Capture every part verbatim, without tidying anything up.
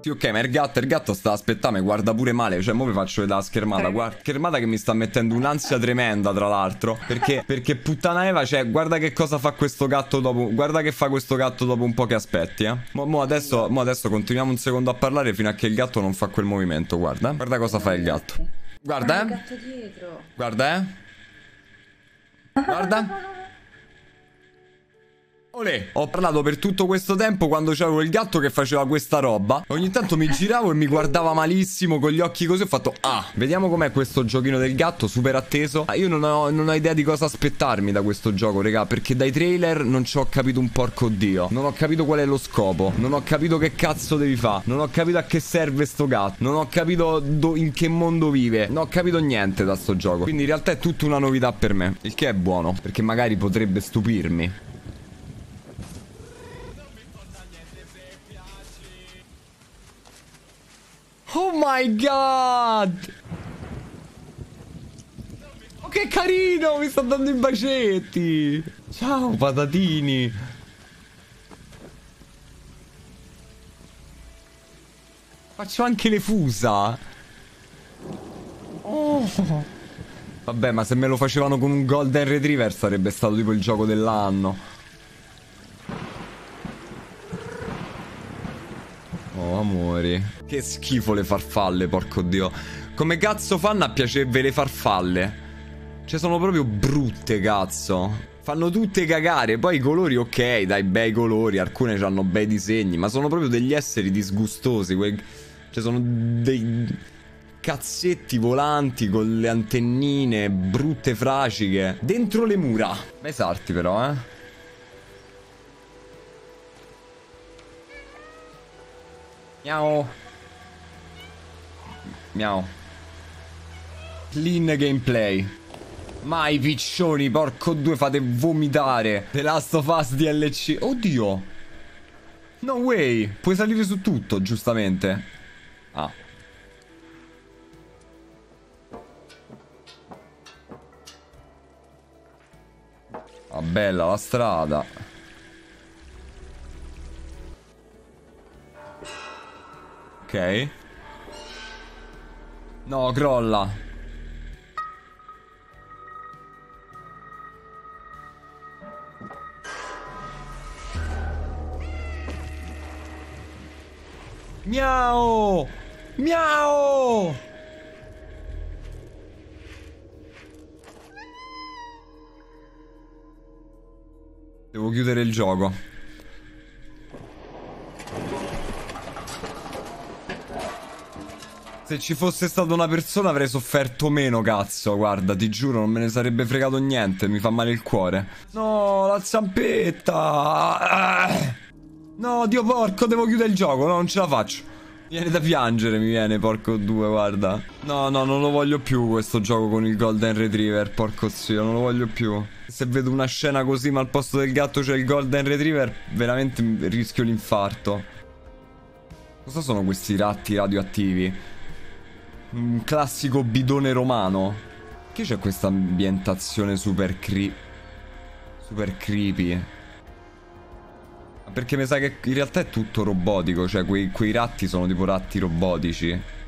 Sì, ok, ma il gatto, il gatto sta aspettando, mi guarda pure male. Cioè, mo vi faccio vedere la schermata. Guarda, schermata che mi sta mettendo un'ansia tremenda, tra l'altro. Perché, perché puttana Eva, cioè, guarda che cosa fa questo gatto dopo. Guarda che fa questo gatto dopo un po' che aspetti, eh. Mo, mo adesso, mo adesso continuiamo un secondo a parlare fino a che il gatto non fa quel movimento. Guarda, eh. Guarda cosa fa il gatto. Guarda, eh. Il gatto dietro. Guarda, eh. Guarda. Olè, ho parlato per tutto questo tempo quando c'avevo il gatto che faceva questa roba. Ogni tanto mi giravo e mi guardava malissimo con gli occhi così. Ho fatto, ah, vediamo com'è questo giochino del gatto, super atteso. Ah, io non ho, non ho idea di cosa aspettarmi da questo gioco, raga, perché dai trailer non ci ho capito un porco dio. Non ho capito qual è lo scopo. Non ho capito che cazzo devi fare. Non ho capito a che serve sto gatto. Non ho capito in che mondo vive. Non ho capito niente da sto gioco. Quindi in realtà è tutta una novità per me. Il che è buono, perché magari potrebbe stupirmi. Oh my god! Oh, che carino! Mi sta dando i bacetti! Ciao, patatini! Faccio anche le fusa! Oh! Vabbè, ma se me lo facevano con un Golden Retriever sarebbe stato tipo il gioco dell'anno. Oh, amori. Che schifo le farfalle, porco dio. Come cazzo fanno a piacervi le farfalle? Cioè, sono proprio brutte, cazzo. Fanno tutte cagare. Poi i colori, ok, dai, bei colori. Alcune hanno bei disegni. Ma sono proprio degli esseri disgustosi. Que... Cioè, sono dei cazzetti volanti con le antennine brutte, fraciche. Dentro le mura. Bei sarti, però, eh. Miau. Miau. Clean gameplay. Ma i piccioni, porco due, fate vomitare. The Last of Us D L C. Oddio. No way. Puoi salire su tutto, giustamente. Ah. Ah, bella la strada. Ok. No, crolla. Miau! Miau! Devo chiudere il gioco. Se ci fosse stata una persona avrei sofferto meno, cazzo, guarda, ti giuro, non me ne sarebbe fregato niente, mi fa male il cuore. No, la zampetta! No, Dio porco, devo chiudere il gioco, no, non ce la faccio. Mi viene da piangere, mi viene, porco due, guarda. No, no, non lo voglio più questo gioco con il Golden Retriever, porco zio, non lo voglio più. Se vedo una scena così, ma al posto del gatto c'è il Golden Retriever, veramente rischio l'infarto. Cosa sono questi ratti radioattivi? Un classico bidone romano. Che c'è questa ambientazione super cre... super creepy? Ma perché mi sa che in realtà è tutto robotico. Cioè quei, quei ratti sono tipo ratti robotici.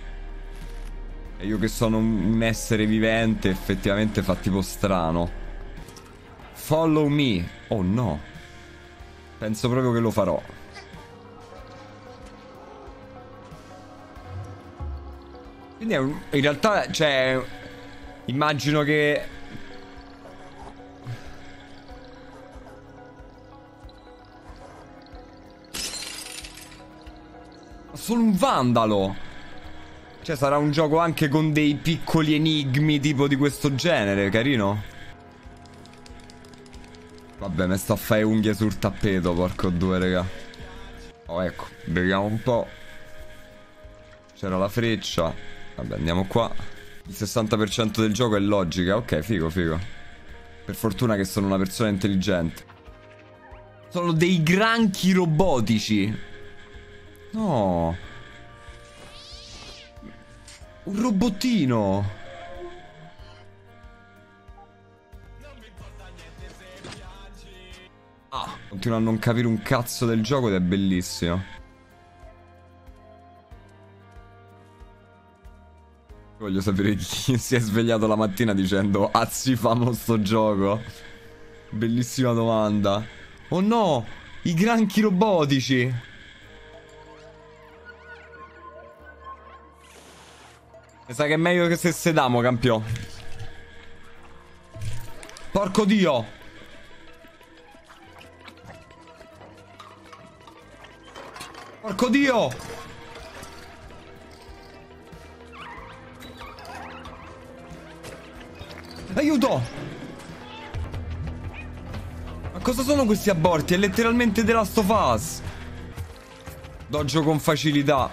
E io che sono un, un essere vivente effettivamente fa tipo strano. Follow me. Oh no. Penso proprio che lo farò. Quindi è un, in realtà, cioè, immagino che... Sono un vandalo! Cioè, sarà un gioco anche con dei piccoli enigmi tipo di questo genere, carino? Vabbè, mi sto a fare unghie sul tappeto, porco due, raga. Oh, ecco, vediamo un po'. C'era la freccia. Vabbè, andiamo qua. Il sessanta per cento del gioco è logica. Ok, figo, figo. Per fortuna che sono una persona intelligente. Sono dei granchi robotici. No. Un robottino. Ah, continuo a non capire un cazzo del gioco ed è bellissimo. Voglio sapere chi si è svegliato la mattina dicendo azzi famo sto gioco. Bellissima domanda. Oh no, i granchi robotici. Mi sa che è meglio che se sedamo, campione. Porco dio. Porco dio. Aiuto. Ma cosa sono questi aborti? È letteralmente The Last of Us. Doggio con facilità.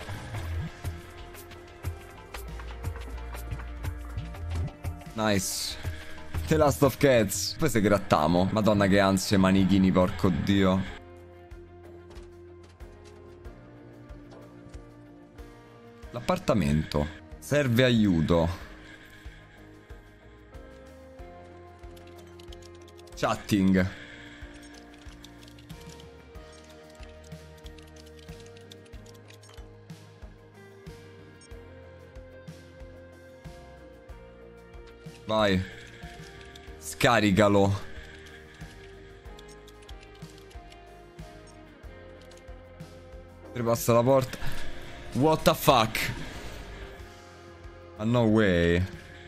Nice. The Last of Cats. Poi se grattamo. Madonna che ansie manichini, porco dio. L'appartamento. Serve aiuto. Chatting. Vai. Scaricalo. Ripassa la porta. What the fuck? Ah, no way.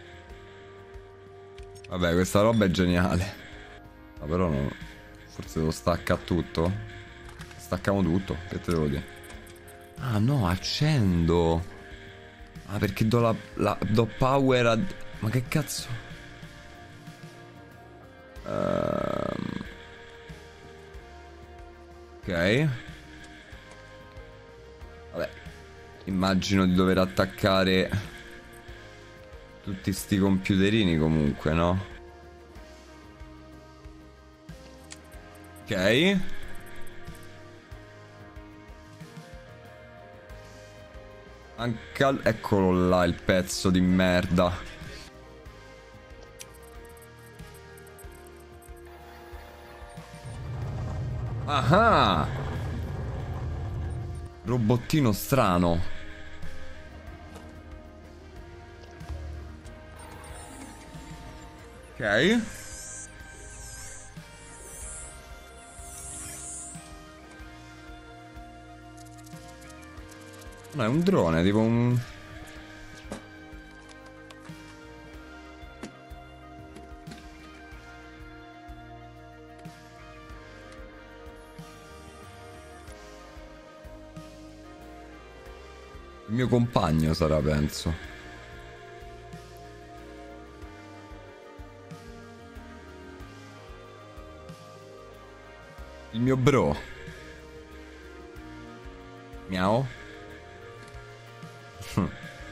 Vabbè, questa roba è geniale. Ma però no. Forse devo staccare tutto. Stacchiamo tutto. Che te devo dire? Ah no, accendo. Ah, perché do la, la do power a... Ma che cazzo? Um... Ok. Vabbè. Immagino di dover attaccare tutti sti computerini comunque, no? Ok. Anche al... Eccolo là il pezzo di merda. Ah! Robottino strano. Ok. No, è un drone, tipo un... Il mio compagno sarà, penso. Il mio bro. Miau. Sono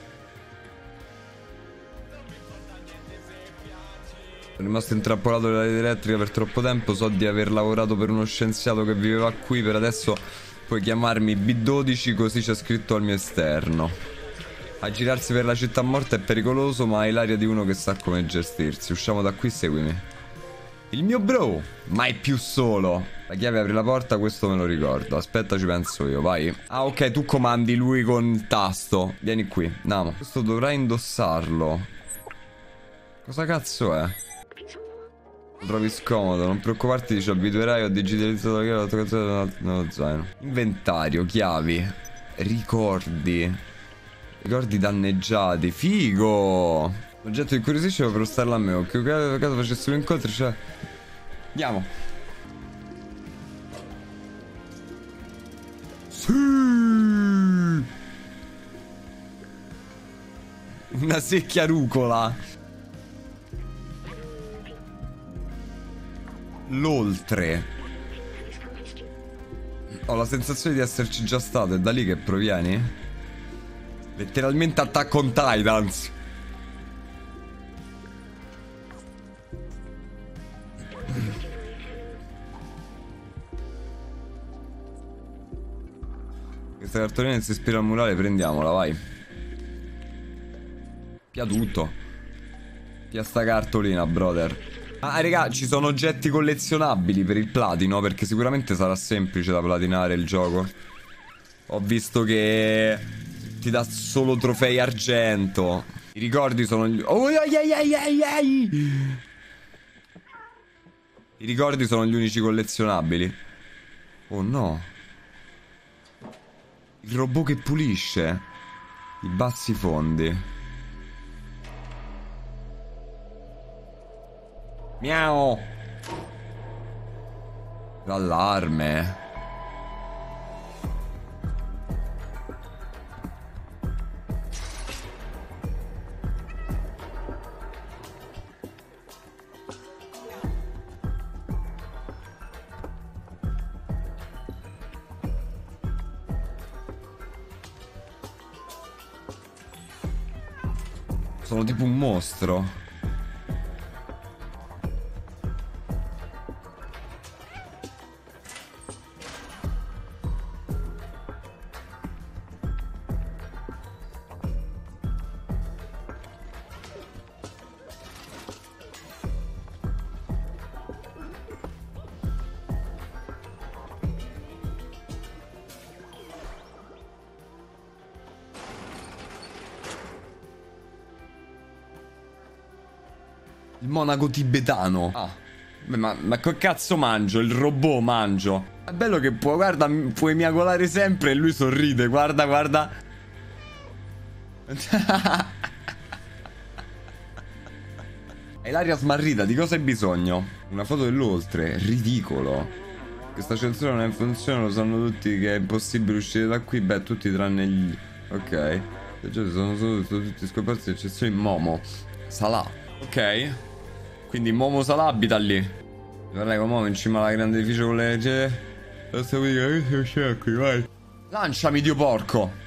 rimasto intrappolato nella rete elettrica per troppo tempo. So di aver lavorato per uno scienziato che viveva qui. Per adesso puoi chiamarmi B dodici, così c'è scritto al mio esterno. A girarsi per la città morta è pericoloso, ma hai l'aria di uno che sa come gestirsi. Usciamo da qui, seguimi. Il mio bro, mai più solo. La chiave apre la porta, questo me lo ricordo. Aspetta, ci penso io, vai. Ah, ok, tu comandi lui con il tasto. Vieni qui, andiamo. Questo dovrai indossarlo. Cosa cazzo è? Lo trovi scomodo, non preoccuparti, ci abituerai. Ho digitalizzato la chiave, la tua canzone nello zaino. Inventario, chiavi, ricordi. Ricordi danneggiati, figo. L'oggetto incuriosisce per starlo a me. O che caso facessimo incontri, cioè... Andiamo. Sì. Una secchia rucola. L'oltre. Ho la sensazione di esserci già stato. È da lì che provieni? Letteralmente Attack on Titans. Questa cartolina si ispira al murale, prendiamola, vai. Pia tutto. Pia sta cartolina, brother. Ah, raga, ci sono oggetti collezionabili per il platino, perché sicuramente sarà semplice da platinare il gioco. Ho visto che ti dà solo trofei argento. I ricordi sono gli... Oh, ai, ai, ai, ai, ai. I ricordi sono gli unici collezionabili. Oh no. Il robot che pulisce. I bassi fondi. Miau. L'allarme. Sono tipo un mostro. Il monaco tibetano. Ah. Beh, ma, ma che cazzo mangio? Il robot mangio. È bello che può, guarda, puoi miagolare sempre e lui sorride. Guarda, guarda. Hai l'aria smarrita, di cosa hai bisogno? Una foto dell'oltre, ridicolo. Questa censura non è in funzione, lo sanno tutti che è impossibile uscire da qui. Beh, tutti tranne gli... Ok. Sono solo, sono tutti scomparsi, eccezione Momo. Salah. Ok. Quindi Momo Salah abita lì. Prego, Momo in cima alla grande edificio con le... Qui, vai. Lanciami, dio porco.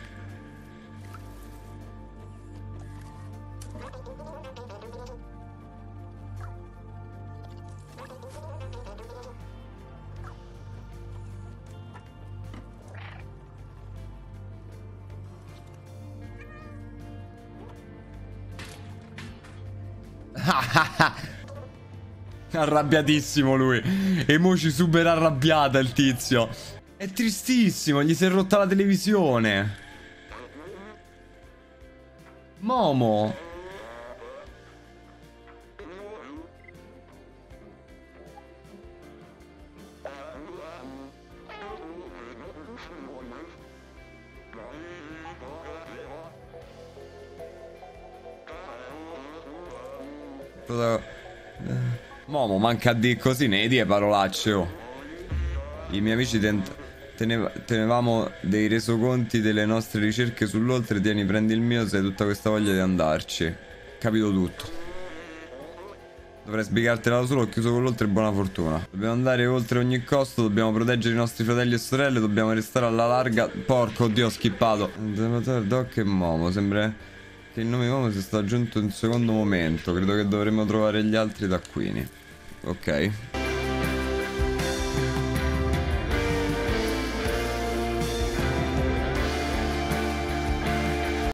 Arrabbiatissimo lui. Emoji super arrabbiata il tizio. È tristissimo, gli si è rotta la televisione. Momo. Momo manca di così, ne di parolacce, oh. I miei amici tent tenev tenevamo dei resoconti delle nostre ricerche sull'oltre. Tieni, prendi il mio se hai tutta questa voglia di andarci. Capito tutto. Dovrei sbrigartela da solo, ho chiuso con l'oltre e buona fortuna. Dobbiamo andare oltre ogni costo, dobbiamo proteggere i nostri fratelli e sorelle, dobbiamo restare alla larga. Porco oddio, ho skippato. Doc e Momo, sembra che il nome di Momo sia stato aggiunto in un secondo momento. Credo che dovremmo trovare gli altri taccuini. Ok.